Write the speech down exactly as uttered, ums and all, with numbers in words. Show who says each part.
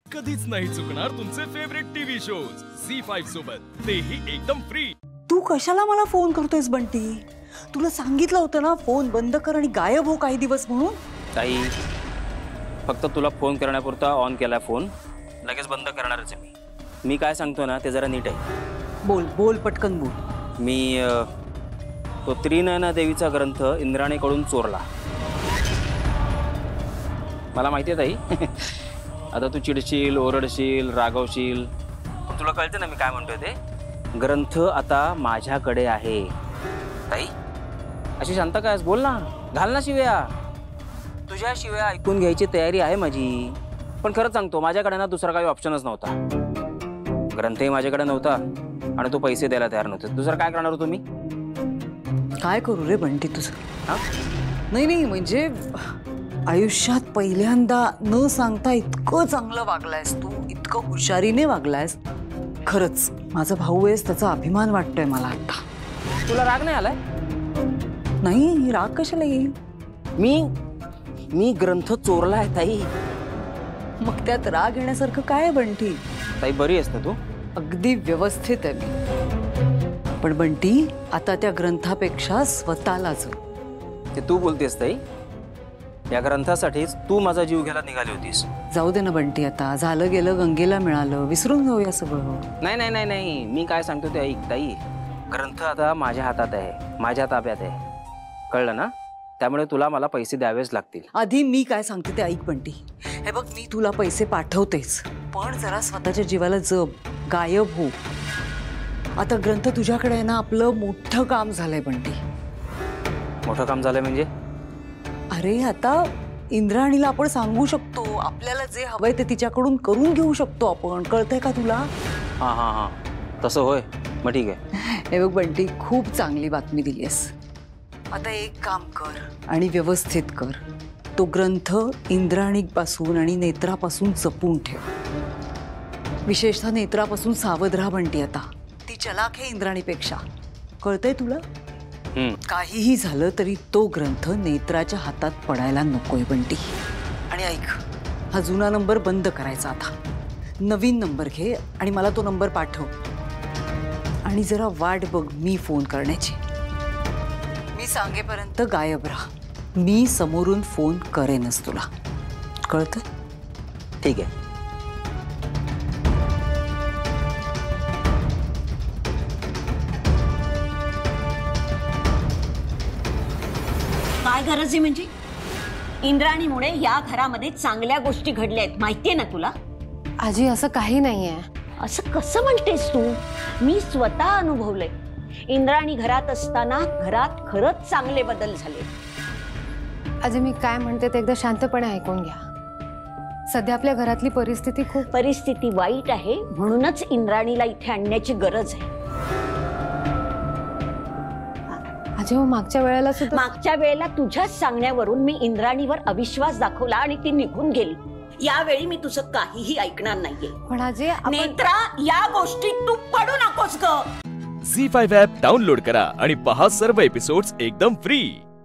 Speaker 1: कधीच नाही चुकणार तुमचे favourite TV shows Zee five सोबत, तेही एकदम फ्री।
Speaker 2: तू कशाला मला फोन करतोयस बंटी? तुला सांगितलं होतं ना फोन बंद कर आणि गायब हो काही दिवस म्हणून।
Speaker 3: ताई, फक्त तुला फोन करण्यापुरता ऑन केला फोन, लगेच बंद करणारच आहे मी। मी काय सांगतो ना ते जरा नीट आहे।
Speaker 2: बोल बोल पटकन बोल।
Speaker 3: मी तो त्रिनयना देवीचा ग्रंथ इंद्राणीकडून चोरला। मला माहिती आहे ताई, आता तू चिडशील, ओरडशील, रागवशील, पण तुला कळतं ना मी काय म्हणतोय ते। ग्रंथ आता माझ्याकडे आहे ताई। अशी शांत काय बोल ना, घाल ना शिव्या। तुझ्या शिव्या ऐकून घ्यायची तयारी आहे माझी, पण खरंच सांगतो माझ्याकडे ना दुसरा काही ऑप्शनच नव्हता। ग्रंथही माझ्याकडे नव्हता आणि तू पैसे द्यायला तयार नव्हते। दुसरं काय करणार होतो मी?
Speaker 2: काय करू रे बंटी तुझं? हा नाही नाही म्हणजे आयुष्यात पहिल्यांदा न सांगता इतकं चांगलं वागलायस तू, इतकं हुशारीने वागलायस। खरंच माझा भाऊ आहेस त्याचा अभिमान वाटतोय मला आता।
Speaker 3: तुला राग नाही आलाय?
Speaker 2: नाही, राग कशाला येईल?
Speaker 3: मी मी ग्रंथ चोरला आहे ताई।
Speaker 2: मग त्यात राग येण्यासारखं काय आहे बंटी?
Speaker 3: ताई बरी आहेस ना तू?
Speaker 2: अगदी व्यवस्थित आहे मी, पण बंटी आता त्या ग्रंथापेक्षा स्वतःला जग।
Speaker 3: ते तू बोलतेस ताई? या ग्रंथासाठीच तू माझा जीव घ्यायला निघाली होतीस।
Speaker 2: जाऊ दे ना बंटी, आता झालं गेलं गंगेला मिळालं, विसरून जाऊया सगळं।
Speaker 3: नाही नाही नाही नाही, मी काय सांगतो ते ऐक ताई। ग्रंथ आता माझ्या हातात आहे, माझ्या ताब्यात आहे, कळलं ना? त्यामुळे तुला मला पैसे द्यावेच लागतील।
Speaker 2: आधी मी काय सांगते ते ऐक बंटी। हे बघ, मी तुला पैसे पाठवतेच, पण जरा स्वतःच्या जीवाला जप, गायब हो। आता ग्रंथ तुझ्याकडे आहे ना, आपलं मोठं काम झालंय बंटी।
Speaker 3: मोठं काम झालंय म्हणजे?
Speaker 2: अरे आता इंद्राणीला आपण सांगू शकतो, आपल्याला जे हवंय ते तिच्याकडून करून घेऊ शकतो आपण, कळतंय का तुला?
Speaker 3: हां हां हां, तसं होय, मग ठीक आहे।
Speaker 2: हे बघ बंटी, खूप चांगली बातमी दिलीस। आता एक काम कर आणि व्यवस्थित कर, तो ग्रंथ इंद्राणीपासून आणि नेत्रापासून जपून ठेव। विशेषतः नेत्रापासून सावध राहा बंटी, आता ती चलाक आहे इंद्राणीपेक्षा, कळतंय तुला? काहीही झालं तरी तो ग्रंथ नेत्राच्या हातात पडायला नकोय बंटी। आणि ऐक, हा जुना नंबर बंद करायचा, आता नवीन नंबर घे आणि मला तो नंबर पाठव। आणि जरा वाट बघ मी फोन करण्याची, मी सांगेपर्यंत गायब राहा। मी समोरून फोन करेनच तुला, कळतं?
Speaker 3: ठीक आहे।
Speaker 4: काय गरज आहे म्हणजे? इंद्राणीमुळे या घरामध्ये चांगल्या गोष्टी घडल्या आहेत, माहितीये ना तुला?
Speaker 5: आजी असं काही नाहीये।
Speaker 4: असं कसं म्हणतेस तू? मी स्वतः अनुभवलंय। इंद्राणी घरात असताना घरात खरंच चांगले बदल झाले।
Speaker 5: आजी मी काय म्हणते ते एकदा शांतपणे ऐकून घ्या। सध्या आपल्या घरातली परिस्थिती खूप
Speaker 4: परिस्थिती वाईट आहे, म्हणूनच इंद्राणीला इथे आणण्याची गरज आहे।
Speaker 5: आजी मागच्या वेळेला सुद्धा
Speaker 4: मागच्या वेळेला तुझ्याच सांगण्यावरून मी इंद्राणीवर अविश्वास दाखवला आणि ती निघून गेली। यावेळी मी तुझं काहीही ऐकणार नाहीये।
Speaker 5: पण आजी
Speaker 4: नेत्रा, या गोष्टीत तू पडू नकोस ग।
Speaker 1: झी फाईव्ह ॲप डाउनलोड करा आणि पहा सर्व एपिसोड्स एकदम फ्री।